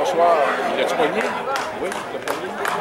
soir. Il a-tu pogné? Oui, il a pogné.